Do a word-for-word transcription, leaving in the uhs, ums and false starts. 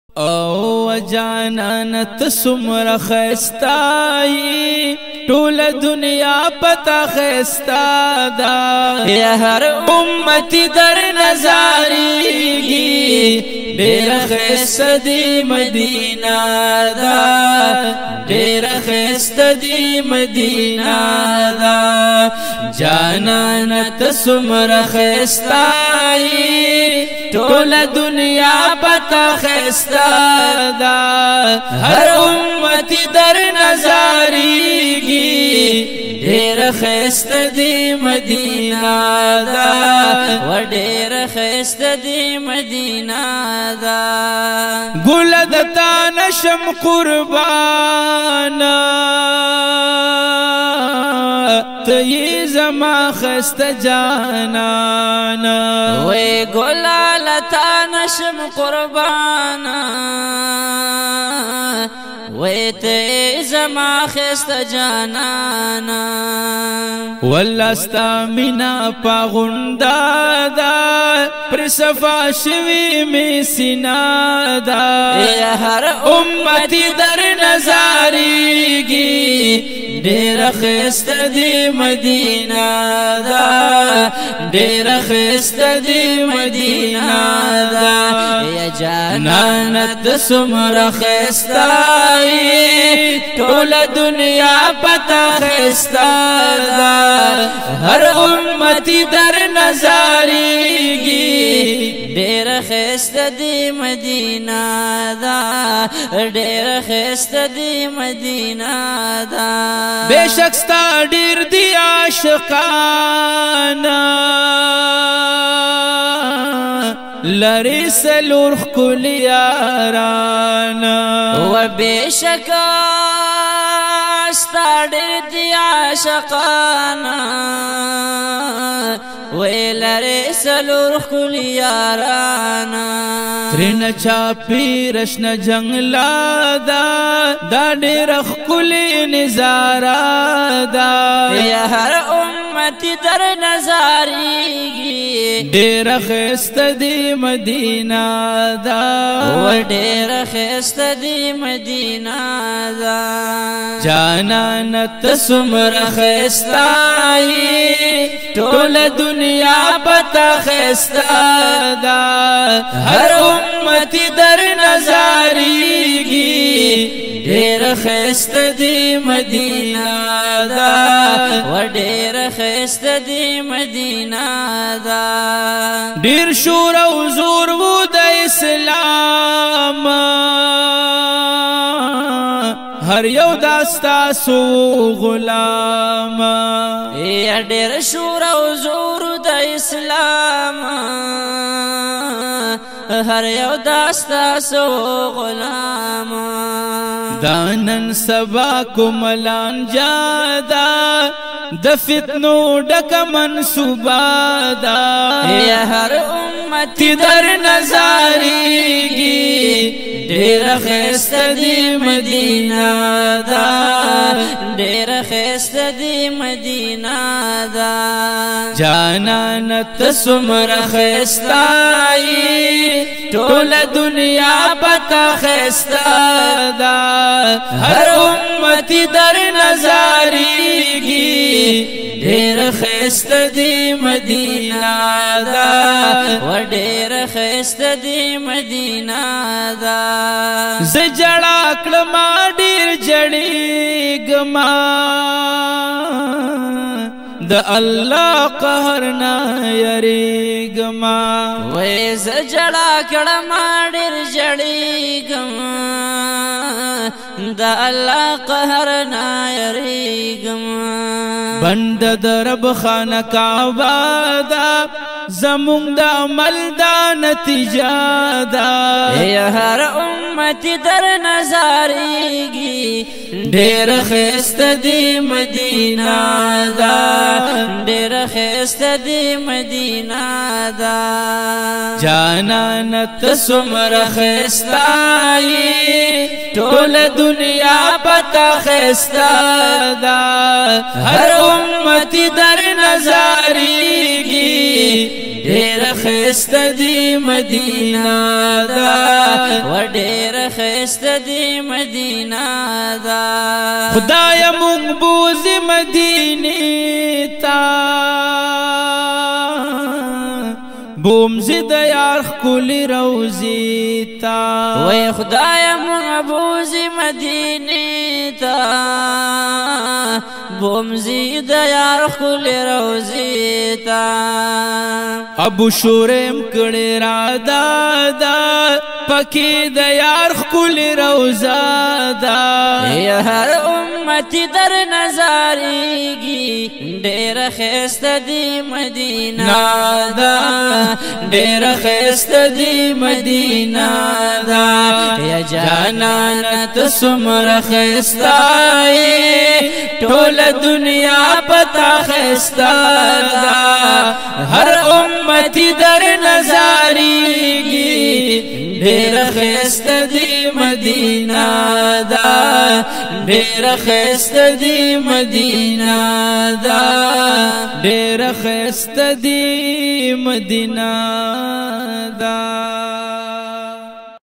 او جانان تسمر خستای ټول دنیا پتا خستا دا یا هر امتی در نظاریږي ډېر خسته دی مدینه دا ډېر خسته دی مدینه دا جانان تسمر خستای ټول دنیا پتا خستا دا هر امتی در نظاریږي ډېر خسته دی مدینه دا و ډېر خسته دی مدینه دا ګل د تا نشم قربانا ته زما خسته جانانا وې ګل لتا نشم قربانا ویتے زما خست جانانا واللستا منا پا غندا دا پر صفا شوی میں سینا دا ہر امتی در نظاری گی ډېر خسته دی مدینه دا ډېر خسته دی مدینه دا یا جانان تسمر خستای ټول دنیا پتا خستا دا هر امتی در نظاریږي ډېر خسته دی مدینه دا ډېر خسته دی مدینه دا بیشک ستا ډېر دی عاشقانا لری سلور خکل یارانا و بیشک ستا ډېر دی عاشقانا وی لری سلور خکل یارانا ترین چاپی رشن جنگلا دا دا ډېر ښکلی نظاره دا یا هر امتی در نظاریږي ډېر ښایسته دی مدینه دا و ډېر ښایسته دی مدینه دا جانان ته څومره ښایسته یې ټوله دنیا پتا ښایسته دا هر امتی در نظاریږي ډېر ښایسته دی مدینه دا و ډېر ښایسته دی مدینه دا ډېر شور او زور و د اسلام هر یو داستا سو غلام یا ډېر شور او زور د اسلام هر یو داستا سو غلام دانن سبا کوملان جادا د فتنو ډک منصوبه دا یا هر امتی در نظاریږي ډېر ښایسته دی مدینه دا ډېر ښایسته دی مدینه دا جانان ته څومره ښایسته یې ټوله دنیا پتا ښایسته دا هر امتی در نظاریږي ډېر ښایسته دی مدینه دا و ډېر ښایسته دی مدینه دا زه جړا کړمه ډېر جړېږمه د الله قهر نه یریږمه وې زه جړا کړمه ډېر جړېږمه د الله قهر نه یریږمه بند د رب خانه کعبه دا زمونږ د عمل دا نتیجه دا یا هر امتی در نظاریږي ډېر ښایسته دی مدینه دا ډېر ښایسته دی مدینه دا جانان ته څومره ښایسته یې ټوله دنیا پتا ښایسته دا هر امتی در نظاریږي ډېر ښایسته دی مدینه دا و ډېر ښایسته دی مدینه دا خدای مونږ بوزي مدینې ته بومزي د یار ښکلي روضې ته وای خدای مونږ بوزي مدینې ته بومزي د یار ښکلي روضې ته ابو شورم کړي را دادا پکې د یار ښکلي روضه ده هر امتی در نظارېږي ډېره ښایسته دی مدینه دا ډېره ښایسته دی مدینه دا یا جانانه ته څومره ښایسته یې ټوله دنیا پتا ښایسته ده هر امتی در نظارېږي ډېره ښایسته دی مدینه دا ډېره ښایسته دی مدینه دا ډېره ښایسته دی مدینه دا